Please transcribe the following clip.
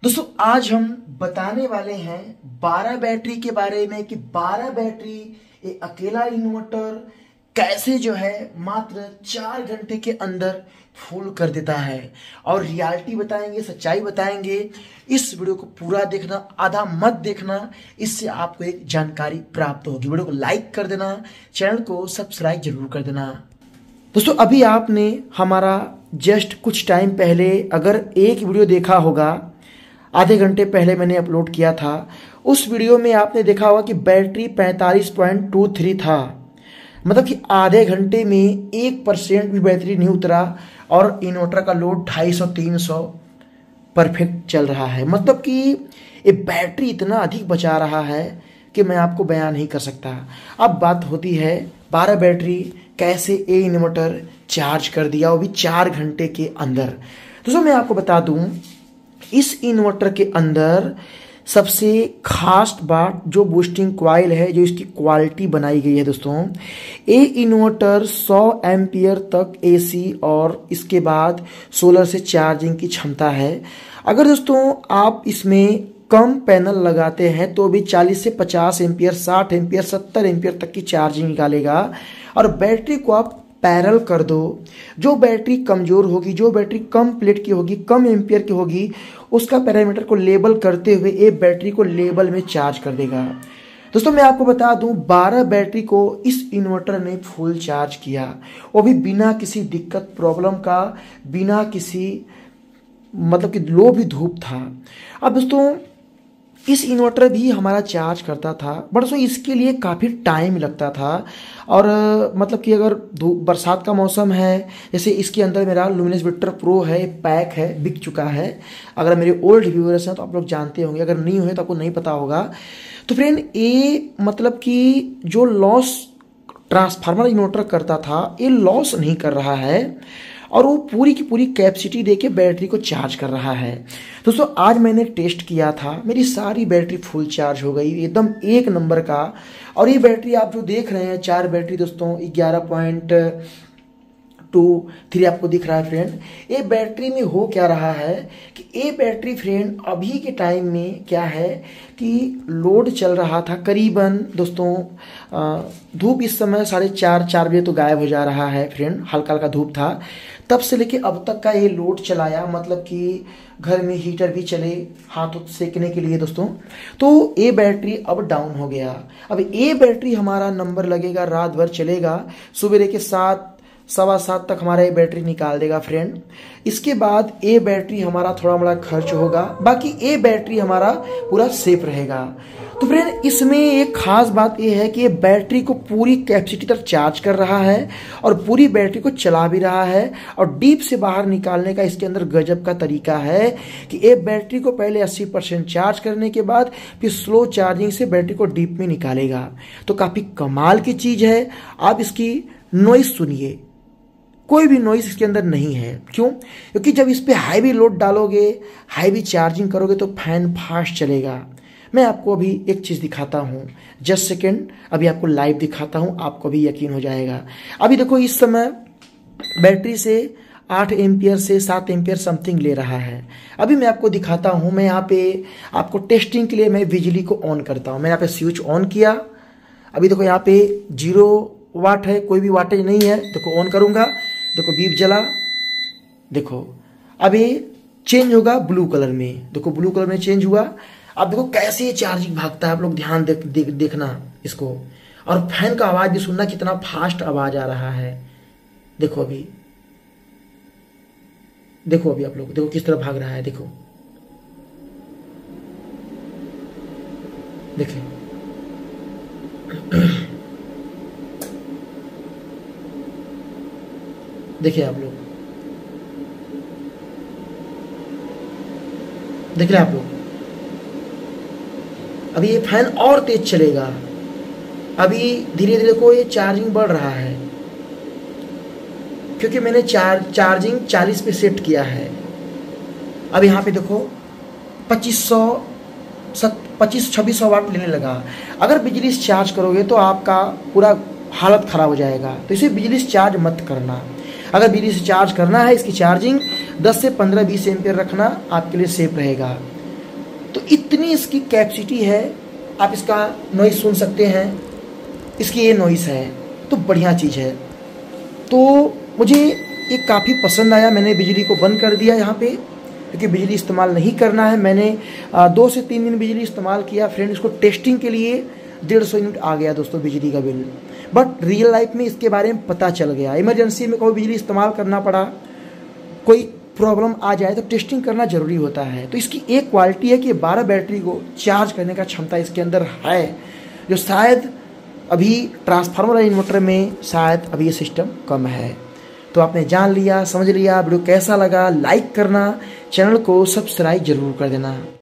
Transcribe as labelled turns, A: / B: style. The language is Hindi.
A: दोस्तों आज हम बताने वाले हैं 12 बैटरी के बारे में कि 12 बैटरी एक अकेला इन्वर्टर कैसे जो है मात्र 4 घंटे के अंदर फुल कर देता है। और रियलिटी बताएंगे, सच्चाई बताएंगे। इस वीडियो को पूरा देखना, आधा मत देखना, इससे आपको एक जानकारी प्राप्त होगी। वीडियो को लाइक कर देना, चैनल को सब्सक्राइब जरूर कर देना। दोस्तों अभी आपने हमारा जस्ट कुछ टाइम पहले अगर एक वीडियो देखा होगा, आधे घंटे पहले मैंने अपलोड किया था। उस वीडियो में आपने देखा होगा कि बैटरी 45.23 था, मतलब कि आधे घंटे में 1% भी बैटरी नहीं उतरा और इन्वर्टर का लोड 250-300 परफेक्ट चल रहा है। मतलब कि ये बैटरी इतना अधिक बचा रहा है कि मैं आपको बयान नहीं कर सकता। अब बात होती है 12 बैटरी कैसे ये इन्वर्टर चार्ज कर दिया, वो भी 4 घंटे के अंदर। दोस्तों मैं आपको बता दूं, इस इन्वर्टर के अंदर सबसे खास बात जो बूस्टिंग कॉइल है, जो इसकी क्वालिटी बनाई गई है। दोस्तों ये इन्वर्टर 100 एम्पियर तक एसी और इसके बाद सोलर से चार्जिंग की क्षमता है। अगर दोस्तों आप इसमें कम पैनल लगाते हैं तो भी 40 से 50 एम्पियर, 60 एम्पियर, 70 एम्पियर तक की चार्जिंग निकालेगा। और बैटरी को आप पैरेलल कर दो, जो बैटरी कमजोर होगी, जो बैटरी कम प्लेट की होगी, कम एम्पियर की होगी, उसका पैरामीटर को लेबल करते हुए ये बैटरी को लेबल में चार्ज कर देगा। दोस्तों मैं आपको बता दूं, 12 बैटरी को इस इन्वर्टर ने फुल चार्ज किया, वो भी बिना किसी दिक्कत प्रॉब्लम का, बिना किसी मतलब कि लो भी धूप था। अब दोस्तों इस इन्वर्टर भी हमारा चार्ज करता था, बट दोस्तों इसके लिए काफ़ी टाइम लगता था। और मतलब कि अगर बरसात का मौसम है, जैसे इसके अंदर मेरा लुमिनस विक्टर प्रो है, पैक है, बिक चुका है। अगर मेरे ओल्ड व्यूअर्स हैं तो आप लोग जानते होंगे, अगर नहीं हुए तो आपको नहीं पता होगा। तो फ्रेंड ये मतलब कि जो लॉस ट्रांसफार्मर इन्वर्टर करता था, ये लॉस नहीं कर रहा है और वो पूरी की पूरी कैपेसिटी देके बैटरी को चार्ज कर रहा है। दोस्तों आज मैंने टेस्ट किया था, मेरी सारी बैटरी फुल चार्ज हो गई, एकदम एक नंबर का। और ये बैटरी आप जो देख रहे हैं, 4 बैटरी दोस्तों 11.23 आपको दिख रहा है फ्रेंड। ये बैटरी में हो क्या रहा है कि ये बैटरी फ्रेंड अभी के टाइम में क्या है कि लोड चल रहा था करीबन दोस्तों, धूप इस समय 4:30 बजे तो गायब हो जा रहा है फ्रेंड, हल्का हल्का धूप था। तब से लेके अब तक का ये लोड चलाया, मतलब कि घर में हीटर भी चले हाथ सेकने के लिए दोस्तों। तो ये बैटरी अब डाउन हो गया। अब ये बैटरी हमारा नंबर लगेगा, रात भर चलेगा, सुबह के 7 सवा 7 तक हमारा ये बैटरी निकाल देगा फ्रेंड। इसके बाद ये बैटरी हमारा थोड़ा मोड़ा खर्च होगा, बाकी ये बैटरी हमारा पूरा सेफ रहेगा। तो फ्रेंड इसमें एक खास बात ये है कि ये बैटरी को पूरी कैपेसिटी तक चार्ज कर रहा है और पूरी बैटरी को चला भी रहा है। और डीप से बाहर निकालने का इसके अंदर गजब का तरीका है कि ये बैटरी को पहले 80% चार्ज करने के बाद फिर स्लो चार्जिंग से बैटरी को डीप में निकालेगा। तो काफी कमाल की चीज है। आप इसकी नॉइस सुनिए, कोई भी नॉइस इसके अंदर नहीं है। क्यों? क्योंकि जब इस पे हैवी लोड डालोगे, हैवी चार्जिंग करोगे तो फैन फास्ट चलेगा। मैं आपको अभी एक चीज़ दिखाता हूँ, जस्ट सेकेंड, अभी आपको लाइव दिखाता हूँ, आपको भी यकीन हो जाएगा। अभी देखो इस समय बैटरी से 8 एम्पियर से 7 एम्पियर समथिंग ले रहा है। अभी मैं आपको दिखाता हूँ, मैं यहाँ पे आपको टेस्टिंग के लिए मैं बिजली को ऑन करता हूँ। मैं यहाँ पे स्विच ऑन किया, अभी देखो यहाँ पे 0 वाट है, कोई भी वाटेज नहीं है। देखो ऑन करूँगा, देखो बीप जला, देखो अभी चेंज होगा ब्लू कलर में, देखो ब्लू कलर में चेंज हुआ। अब देखो कैसे ये चार्जिंग भागता है, आप लोग ध्यान देखना इसको। और फैन का आवाज भी सुनना, कितना फास्ट आवाज आ रहा है। देखो अभी, देखो अभी आप लोग देखो किस तरह भाग रहा है। देखो देखिए देखिए आप लोग, देख रहे हैं आप लोग। अभी ये फैन और तेज चलेगा, अभी धीरे धीरे को ये चार्जिंग बढ़ रहा है, क्योंकि मैंने चार्जिंग 40 पे सेट किया है। अब यहाँ पे देखो 2500-2600 वाट लेने लगा। अगर बिजली से चार्ज करोगे तो आपका पूरा हालत खराब हो जाएगा, तो इसे बिजली से चार्ज मत करना। अगर बिजली से चार्ज करना है, इसकी चार्जिंग 10 से 15-20 एम्पियर रखना आपके लिए सेफ रहेगा। तो इतनी इसकी कैपेसिटी है, आप इसका नॉइस सुन सकते हैं, इसकी ये नॉइस है, तो बढ़िया चीज़ है। तो मुझे ये काफ़ी पसंद आया। मैंने बिजली को बंद कर दिया यहाँ पे, क्योंकि बिजली इस्तेमाल नहीं करना है। मैंने 2 से 3 दिन बिजली इस्तेमाल किया फ्रेंड, इसको टेस्टिंग के लिए 150 यूनिट आ गया दोस्तों बिजली का बिल। बट रियल लाइफ में इसके बारे में पता चल गया, इमरजेंसी में कोई बिजली इस्तेमाल करना पड़ा, कोई प्रॉब्लम आ जाए तो टेस्टिंग करना ज़रूरी होता है। तो इसकी एक क्वालिटी है कि 12 बैटरी को चार्ज करने का क्षमता इसके अंदर है, जो शायद अभी ट्रांसफार्मर और इन्वर्टर में शायद अभी ये सिस्टम कम है। तो आपने जान लिया, समझ लिया। वीडियो कैसा लगा लाइक करना, चैनल को सब्सक्राइब जरूर कर देना।